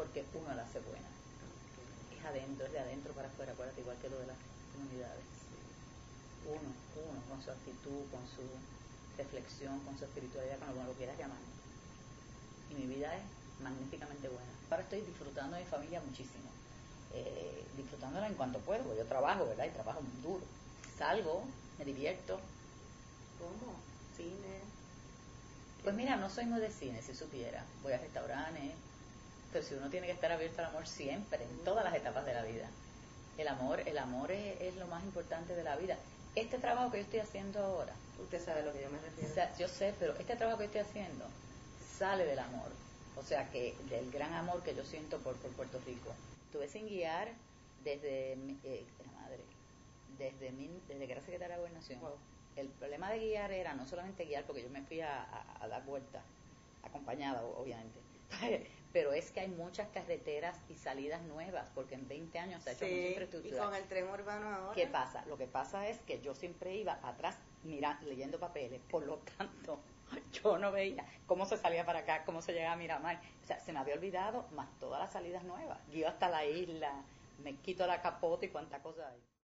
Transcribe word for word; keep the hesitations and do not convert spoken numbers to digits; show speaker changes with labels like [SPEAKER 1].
[SPEAKER 1] porque uno la hace buena. Es adentro, es de adentro para afuera, acuérdate, igual que lo de las comunidades. Uno, uno, con su actitud, con su reflexión, con su espiritualidad, como lo quieras llamar. Y mi vida es magníficamente buena. Ahora estoy disfrutando de mi familia muchísimo. Eh, disfrutándola en cuanto puedo, porque yo trabajo, ¿verdad? Y trabajo muy duro. Salgo, me divierto.
[SPEAKER 2] ¿Cómo? ¿Cine?
[SPEAKER 1] Pues mira, no soy muy de cine, si supiera. Voy a restaurantes, pero si uno tiene que estar abierto al amor siempre, en todas las etapas de la vida. El amor, el amor es, es lo más importante de la vida. Este trabajo que yo estoy haciendo ahora,
[SPEAKER 2] Usted sabe a lo que yo me refiero.
[SPEAKER 1] o sea, yo sé, pero este trabajo que estoy haciendo sale del amor, o sea, que del gran amor que yo siento por, por Puerto Rico. Estuve sin guiar desde, eh, la madre, desde, mi, desde que era secretaria de Gobernación.
[SPEAKER 2] Wow.
[SPEAKER 1] El problema de guiar era no solamente guiar, porque yo me fui a, a, a dar vueltas, acompañada obviamente, pero es que hay muchas carreteras y salidas nuevas, porque en veinte años se ha hecho
[SPEAKER 2] Sí,
[SPEAKER 1] mucha infraestructura.
[SPEAKER 2] y con el tren urbano ahora.
[SPEAKER 1] ¿Qué pasa? Lo que pasa es que yo siempre iba atrás, mira, leyendo papeles, por lo tanto, yo no veía cómo se salía para acá, cómo se llegaba a Miramar, o sea, se me había olvidado más todas las salidas nuevas. Yo hasta la isla, me quito la capota y cuánta cosa hay.